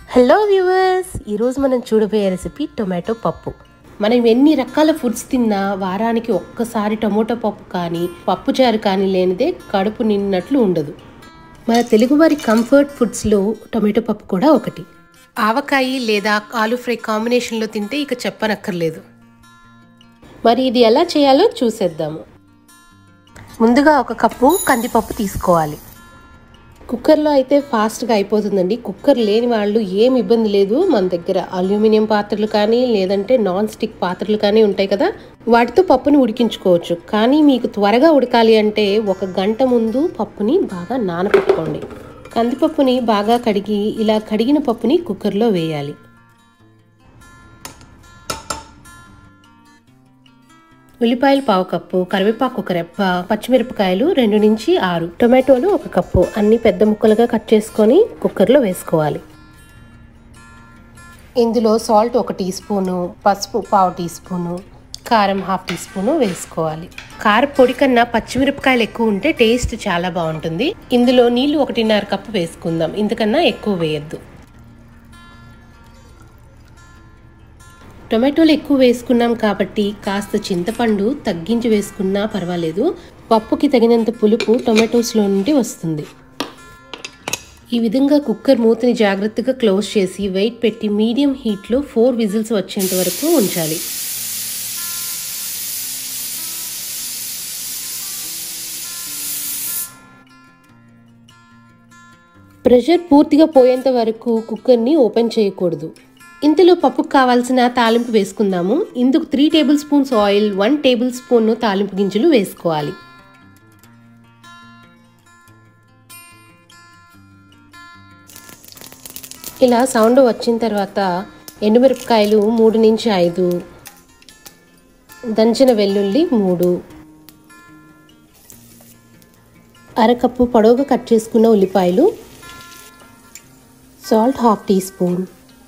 Hello viewers, ఈరోజు మనం చూడబోయే రెసిపీ టొమాటో పప్పు. మనం ఎన్ని రకాల ఫుడ్స్ తిన్నా వారానికి ఒక్కసారి టొమాటో పప్పు కానీ పప్పుచారు కానీ లేనిదే కడుపు నిన్నట్లు ఉండదు. మన తెలుగువారి కంఫర్ట్ ఫుడ్స్లో టొమాటో పప్పు కూడా ఒకటి. ఆవకాయ లేదా ఆలు ఫ్రై కాంబినేషన్లో తింటే ఇక చెప్పనక్కర్లేదు. మరి ఇది ఎలా చేయాలో చూసేద్దాము. ముందుగా 1 కప్పు కందిపప్పు తీసుకోవాలి. కుక్కర్లో అయితే ఫాస్ట్గా అయిపోతుందండి. కుక్కర్ లేని వాళ్ళు ఏం ఇబ్బంది లేదు. మన దగ్గర అల్యూమినియం పాత్రలు కానీ లేదంటే నాన్ స్టిక్ పాత్రలు కానీ ఉంటాయి కదా, వాటితో పప్పుని ఉడికించుకోవచ్చు. కానీ మీకు త్వరగా ఉడకాలి అంటే 1 గంట ముందు పప్పుని బాగా నానబెట్టుకోండి. కందిపప్పుని బాగా కడిగి ఇలా కడిగిన పప్పుని కుక్కర్లో వేయాలి. ఉల్లిపాయలు 1/2 కప్పు, కరివేపాకు 1 రెప్ప, పచ్చిమిరపకాయలు 2 నుంచి 6, టొమాటోలు 1 కప్పు అన్ని పెద్ద ముక్కలుగా కట్ చేసుకొని కుక్కర్లో వేసుకోవాలి. ఇందులో సాల్ట్ 1 టీ స్పూను, పసుపు 1/2 టీ స్పూను, కారం 1/2 టీ స్పూను వేసుకోవాలి. కారపొడి కన్నా పచ్చిమిరపకాయలు ఎక్కువ ఉంటే టేస్ట్ చాలా బాగుంటుంది. ఇందులో నీళ్లు 1.5 కప్పు వేసుకుందాం, ఇంతకన్నా ఎక్కువ వేయద్దు. టొమాటోలు ఎక్కువ వేసుకున్నాం కాబట్టి కాస్త చింతపండు తగ్గించి వేసుకున్నా పర్వాలేదు. పప్పుకి తగినంత పులుపు టొమాటోస్లో నుండి వస్తుంది. ఈ విధంగా కుక్కర్ మూతని జాగ్రత్తగా క్లోజ్ చేసి వెయిట్ పెట్టి మీడియం హీట్లో 4 విజిల్స్ వచ్చేంత వరకు ఉంచాలి. ప్రెషర్ పూర్తిగా పోయేంత వరకు కుక్కర్ని ఓపెన్ చేయకూడదు. ఇంతలో పప్పుకు కావాల్సిన తాలింపు వేసుకుందాము. ఇందుకు 3 tablespoons oil, 1 tablespoon తాలింపు గింజలు వేసుకోవాలి. ఇలా సౌండ్ వచ్చిన తర్వాత ఎండుమిరపకాయలు 3 నుంచి 5, దంచిన వెల్లుల్లి 3, 1/2 కప్పు పొడవుగా కట్ చేసుకున్న ఉల్లిపాయలు, సాల్ట్ 1/2 టీ స్పూన్,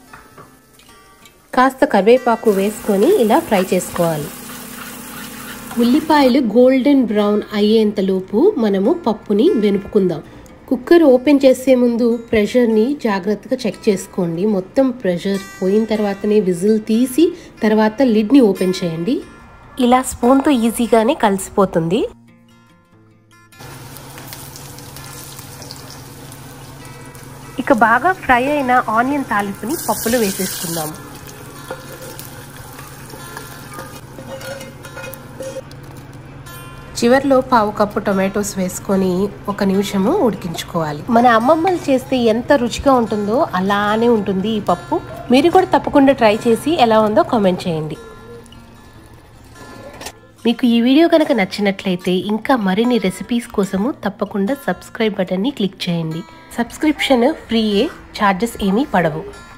కాస్త కరివేపాకు వేసుకొని ఇలా ఫ్రై చేసుకోవాలి. ఉల్లిపాయలు గోల్డెన్ బ్రౌన్ అయ్యేంతలోపు మనము పప్పుని వెనుపుకుందాం. కుక్కర్ ఓపెన్ చేసే ముందు ప్రెషర్ని జాగ్రత్తగా చెక్ చేసుకోండి. మొత్తం ప్రెషర్ పోయిన తర్వాతనే విజిల్ తీసి తర్వాత లిడ్ని ఓపెన్ చేయండి. ఇలా స్పూన్తో ఈజీగానే కలిసిపోతుంది. ఇక బాగా ఫ్రై అయిన ఆనియన్ తాలింపుని పప్పులో వేసేసుకుందాము. చివర్లో 1/2 కప్పు టొమాటోస్ వేసుకొని 1 నిమిషము ఉడికించుకోవాలి. మన అమ్మమ్మలు చేస్తే ఎంత రుచిగా ఉంటుందో అలానే ఉంటుంది ఈ పప్పు. మీరు కూడా తప్పకుండా ట్రై చేసి ఎలా ఉందో కామెంట్ చేయండి. మీకు ఈ వీడియో కనుక నచ్చినట్లయితే ఇంకా మరిన్ని రెసిపీస్ కోసము తప్పకుండా సబ్స్క్రైబ్ బటన్ని క్లిక్ చేయండి. సబ్స్క్రిప్షన్ ఫ్రీయే, ఛార్జెస్ ఏమీ పడవు.